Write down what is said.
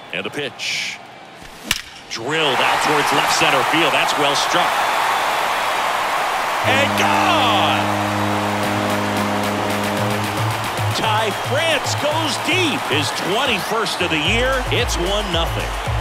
And a pitch. Drilled out towards left center field. That's well struck. And gone! Ty France goes deep. His 21st of the year. It's 1-0.